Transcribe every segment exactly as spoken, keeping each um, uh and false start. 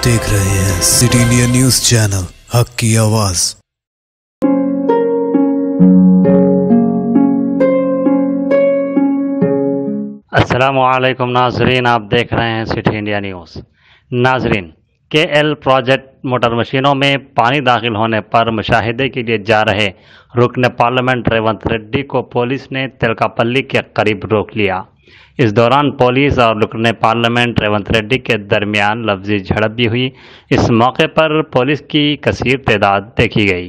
देख रहे हैं सिटी इंडिया न्यूज चैनल, हक की आवाज। अस्सलामुअलैकुम नाजरीन, आप देख रहे हैं सिटी इंडिया न्यूज़। नाजरीन, के एल प्रोजेक्ट मोटर मशीनों में पानी दाखिल होने पर मुशाहिदे के लिए जा रहे रुकन पार्लियामेंट रेवंत रेड्डी को पुलिस ने तेलकापल्ली के करीब रोक लिया। इस दौरान पुलिस और रुकन पार्लियामेंट रेवंत रेड्डी के दरमियान लफ्जी झड़प भी हुई। इस मौके पर पुलिस की कसीर तादाद देखी गई।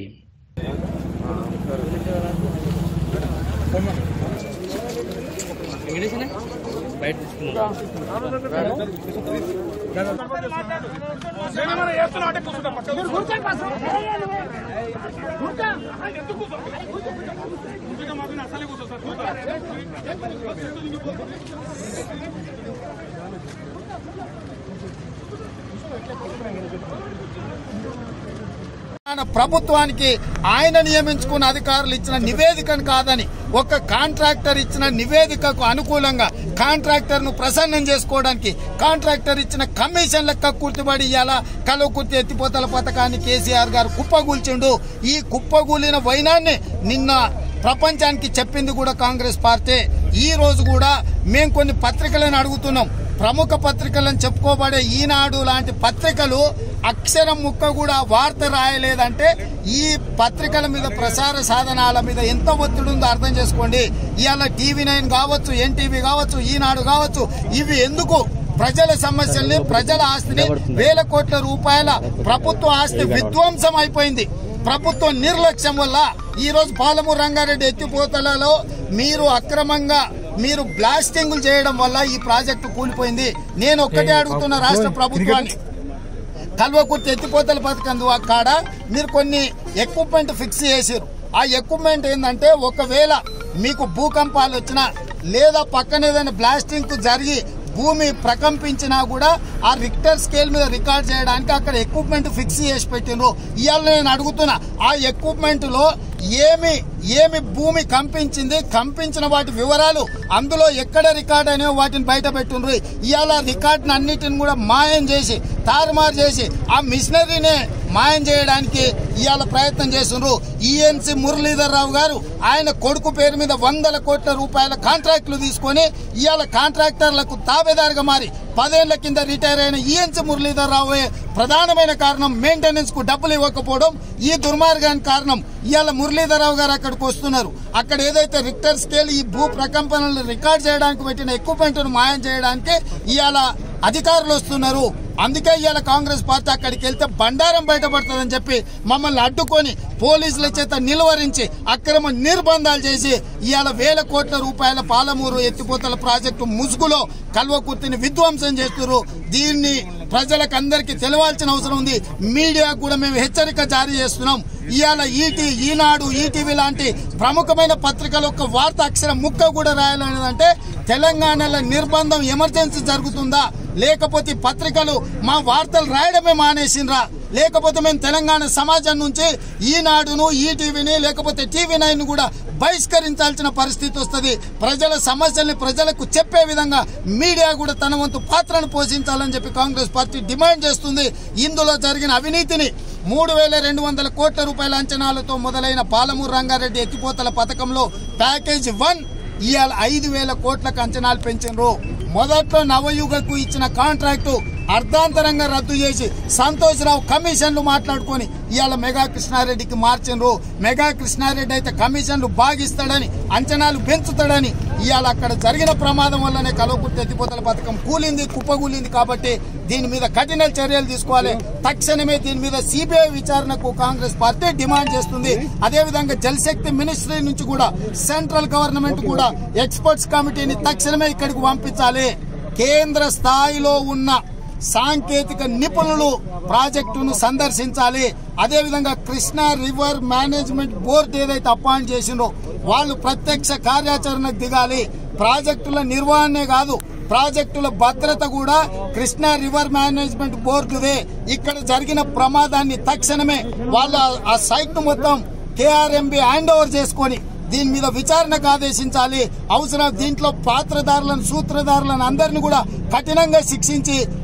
ప్రభుత్వానికి ఆయన నియమించుకున్న అధికారులు ఇచ్చిన నివేదికను కాదని ఒక కాంట్రాక్టర్ ఇచ్చిన నివేదికకు అనుకూలంగా కాంట్రాక్టర్ ను ప్రసన్నం చేసుకోవడానికి కాంట్రాక్టర్ ఇచ్చిన కమిషన్లకు కుర్తిబడి ఇయాల కలువకుర్తి ఎత్తిపోతల పథకాన్ని కేసీఆర్ గారు కుప్పగూల్చిండు। ఈ కుప్పగూలిన వైనాన్ని నిన్న ప్రపంచానికి చెప్పింది కూడా కాంగ్రెస్ పార్టీ। ఈ రోజు కూడా మేము కొన్ని పత్రికలను అడుగుతున్నాం, ప్రముఖ పత్రికలను చెప్పుకోబడే ఈనాడు లాంటి పత్రికలు అక్షరం ముక్క కూడా వార్త రాయలేదంటే ఈ పత్రికల మీద ప్రసార సాధనాల మీద ఎంత ఒత్తిడి ఉందో అర్థం చేసుకోండి। ఇవాళ టీవీ నైన్ కావచ్చు, ఎన్టీవీ కావచ్చు, ఈనాడు కావచ్చు, ఇవి ఎందుకు ప్రజల సమస్యల్ని, ప్రజల ఆస్తిని, వేల కోట్ల రూపాయల ప్రభుత్వ ఆస్తి విధ్వంసం అయిపోయింది ప్రభుత్వ నిర్లక్ష్యం వల్ల। ఈ రోజు పాలమూరు రంగారెడ్డి ఎత్తిపోతలలో మీరు అక్రమంగా మీరు బ్లాస్టింగ్లు చేయడం వల్ల ఈ ప్రాజెక్టు కూలిపోయింది। నేను ఒక్కటే అడుగుతున్న రాష్ట్ర ప్రభుత్వాన్ని, కల్వకుర్తి ఎత్తిపోతల పథకం కాడ మీరు కొన్ని ఎక్విప్మెంట్ ఫిక్స్ చేసారు। ఆ ఎక్విప్మెంట్ ఏంటంటే ఒకవేళ మీకు భూకంపాలు వచ్చినా లేదా పక్కన ఏదైనా బ్లాస్టింగ్ జరిగి భూమి ప్రకంపించినా కూడా ఆ రిక్టర్ స్కేల్ మీద రికార్డ్ చేయడానికి అక్కడ ఎక్విప్మెంట్ ఫిక్స్ చేసి పెట్టినరు। ఇవాళ నేను అడుగుతున్నా, ఆ ఎక్విప్మెంట్ లో ఏమి ఏమి భూమి కంపించింది, కంపించిన వాటి వివరాలు అందులో ఎక్కడ రికార్డ్ అనేవి వాటిని బయట పెట్టుండ్రు। ఇవాళ రికార్డుని అన్నిటిని కూడా మాయం చేసి తారుమారు చేసి ఆ మిషనరీనే మాయం చేయడానికి ఇవాళ ప్రయత్నం చేస్తుండ్రు। ఈఎన్సీ మురళీధర్ రావు గారు ఆయన కొడుకు పేరు మీద వందల కోట్ల రూపాయల కాంట్రాక్టులు తీసుకొని ఇవాళ కాంట్రాక్టర్లకు తాబేదారుగా మారి పదేళ్ల కింద రిటైర్ అయిన ఈఎన్సీ మురళీధర్ రావు ప్రధానమైన కారణం మెయింటెనెన్స్ కు డబ్బులు ఇవ్వకపోవడం। ఈ దుర్మార్గానికి కారణం ఇవాళ మురళీధర్ రావు గారు అక్కడికి వస్తున్నారు। అక్కడ ఏదైతే రిక్టర్ స్కేల్ ఈ భూ ప్రకంపనలు రికార్డ్ చేయడానికి పెట్టిన ఎక్విప్మెంట్ ను మాయం చేయడానికి ఇవాళ అధికారులు వస్తున్నారు। అందుకే ఇవాళ కాంగ్రెస్ పార్టీ అక్కడికి వెళ్తే బండారం బయటపడుతుందని చెప్పి మమ్మల్ని అడ్డుకొని పోలీసుల చేత నిలువరించి అక్రమ నిర్బంధాలు చేసి ఇవాళ వేల కోట్ల రూపాయల పాలమూరు ఎత్తిపోతల ప్రాజెక్టు ముసుగులో కల్వకుర్తిని విధ్వంసం చేస్తున్నారు। దీన్ని ప్రజలకు అందరికీ తెలవాల్సిన అవసరం ఉంది। మీడియా కూడా మేము హెచ్చరిక జారీ చేస్తున్నాం। ఇవాళ ఈటీ ఈనాడు ఈటీవీ లాంటి ప్రముఖమైన పత్రికలు ఒక వార్త అక్షరం ముక్క కూడా రాయాలనేదంటే తెలంగాణలో నిర్బంధం ఎమర్జెన్సీ జరుగుతుందా, లేకపోతే పత్రికలు మా వార్తలు రాయడమే మానేసినరా, లేకపోతే మేము తెలంగాణ సమాజం నుంచి ఈనాడును ఈటీవీని లేకపోతే టీవీ నైన్ కూడా బహిష్కరించాల్సిన పరిస్థితి వస్తుంది। ప్రజల సమస్యల్ని ప్రజలకు చెప్పే విధంగా మీడియా కూడా తన వంతు పాత్రను పోషించాలని చెప్పి కాంగ్రెస్ పార్టీ డిమాండ్ చేస్తుంది। ఇందులో జరిగిన అవినీతిని మూడు వేల రెండు వందల కోట్ల రూపాయల అంచనాలతో మొదలైన పాలమూరు రంగారెడ్డి ఎత్తిపోతల పథకంలో ప్యాకేజ్ వన్ ఇవాళ ఐదు వేల కోట్లకు అంచనాలు పెంచారు। మొదట్లో నవయుగకు ఇచ్చిన కాంట్రాక్టు అర్ధాంతరంగా రద్దు చేసి సంతోష్రావు కమిషన్లు మాట్లాడుకొని ఇవాళ మెగా కృష్ణారెడ్డికి మార్చారు। మెగా కృష్ణారెడ్డి అయితే కమిషన్లు బాగిస్తాడని, అంచనాలు పెంచుతాడని ఇవాళ అక్కడ జరిగిన ప్రమాదం వల్లనే కల్వకుర్తి ఎత్తిపోతల పథకం కూలింది, కుప్పగూలింది। కాబట్టి దీని మీద కఠిన చర్యలు తీసుకోవాలి। తక్షణమే దీని మీద సిబిఐ విచారణకు కాంగ్రెస్ పార్టీ డిమాండ్ చేస్తుంది। అదేవిధంగా జలశక్తి మినిస్ట్రీ నుంచి కూడా సెంట్రల్ గవర్నమెంట్ కూడా ఎక్స్పర్ట్స్ కమిటీని తక్షణమే ఇక్కడికి పంపించాలి। కేంద్ర స్థాయిలో ఉన్న సాంకేతిక నిపుణులు ప్రాజెక్టును సందర్శించాలి। అదేవిధంగా కృష్ణా రివర్ మేనేజ్మెంట్ బోర్డు ఏదైతే అపాయింట్ చేసిందో వాళ్ళు ప్రత్యక్ష కార్యాచరణకు దిగాలి। ప్రాజెక్టుల నిర్వహణే కాదు, ప్రాజెక్టుల భద్రత కూడా కృష్ణా రివర్ మేనేజ్మెంట్ బోర్డుదే। ఇక్కడ జరిగిన ప్రమాదాన్ని తక్షణమే వాళ్ళ ఆ సైట్ ను మొత్తం కేఆర్ఎంబి హ్యాండ్ ఓవర్ చేసుకొని దీని మీద విచారణకు ఆదేశించాలి। అవసరం దీంట్లో పాత్రదారులను సూత్రధారులను అందరిని కూడా కఠినంగా శిక్షించి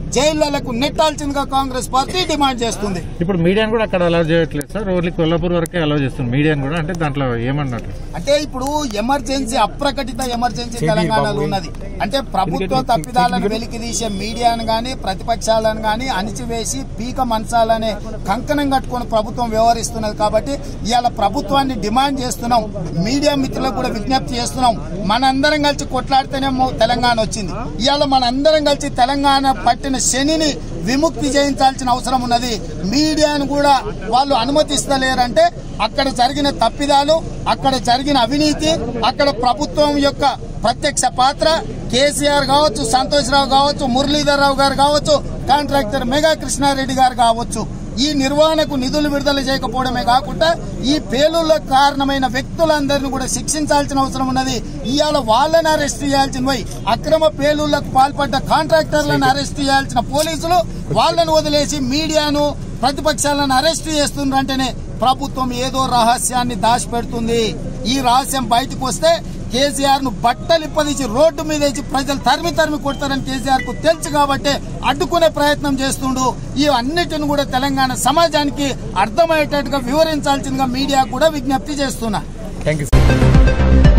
జైళ్లకు నెట్టాల్సిందిగా కాంగ్రెస్ పార్టీ డిమాండ్ చేస్తుంది. ఇప్పుడు మీడియాను కూడా అక్కడ అలౌ చేయట్లేదు సార్, ఓన్లీ కొల్లాపూర్ వరకే అలౌ చేస్తుంది మీడియాను కూడా. అంటే దాంట్లో ఏమన్నట్టు అంటే ఇప్పుడు ఎమర్జెన్సీ అప్రకటిత ఎమర్జెన్సీ తెలంగాణలో ఉన్నది. అంటే ప్రభుత్వ తప్పిదాలను వెలికి తీసే మీడియాను గాని ప్రతిపక్షాలను గాని అణిచివేసి పీక మంచాలనే కంకణం కట్టుకుని ప్రభుత్వం వ్యవహరిస్తున్నది. కాబట్టి ఇవాళ ప్రభుత్వాన్ని డిమాండ్ చేస్తున్నాం, మీడియా మిత్రులకు కూడా విజ్ఞప్తి చేస్తున్నాం. మనందరం కలిసి కొట్లాడితేనే తెలంగాణ వచ్చింది. ఇవాళ మనందరం కలిసి తెలంగాణ పట్టిన శనిని విముక్తి చేయించాల్సిన అవసరం ఉన్నది. మీడియాను కూడా వాళ్ళు అనుమతిస్తలేరంటే అక్కడ జరిగిన తప్పిదాలు, అక్కడ జరిగిన అవినీతి, అక్కడ ప్రభుత్వం యొక్క ప్రత్యక్ష పాత్ర కేసీఆర్ కావచ్చు, సంతోష్ రావు కావచ్చు, మురళీధర్ రావు గారు కావచ్చు, కాంట్రాక్టర్ మెగా కృష్ణారెడ్డి గారు కావచ్చు, ఈ నిర్వహణకు నిధులు విడుదల చేయకపోవడమే కాకుండా ఈ పేలుళ్లకు కారణమైన వ్యక్తులందరినీ కూడా శిక్షించాల్సిన అవసరం ఉన్నది. ఇవాళ వాళ్ళని అరెస్ట్ చేయాల్సిన పోయి అక్రమ పేలుళ్లకు పాల్పడ్డ కాంట్రాక్టర్లను అరెస్ట్ చేయాల్సిన పోలీసులు వాళ్ళను వదిలేసి మీడియాను ప్రతిపక్షాలను అరెస్ట్ చేస్తుండ్రంటేనే ప్రభుత్వం ఏదో రహస్యాన్ని దాచిపెడుతుంది. ఈ రహస్యం బయటకు వస్తే కేసీఆర్ ను బట్టలిప్పదీసి రోడ్డు మీద వేసి ప్రజలు తరిమి తరిమి కొడతారని కేసీఆర్ కు తెలుసు కాబట్టి అడ్డుకునే ప్రయత్నం చేస్తుండు. ఈ అన్నిటిని కూడా తెలంగాణ సమాజానికి అర్థమయ్యేటట్టుగా వివరించాల్సిందిగా మీడియా కూడా విజ్ఞప్తి చేస్తున్నా. Thank you.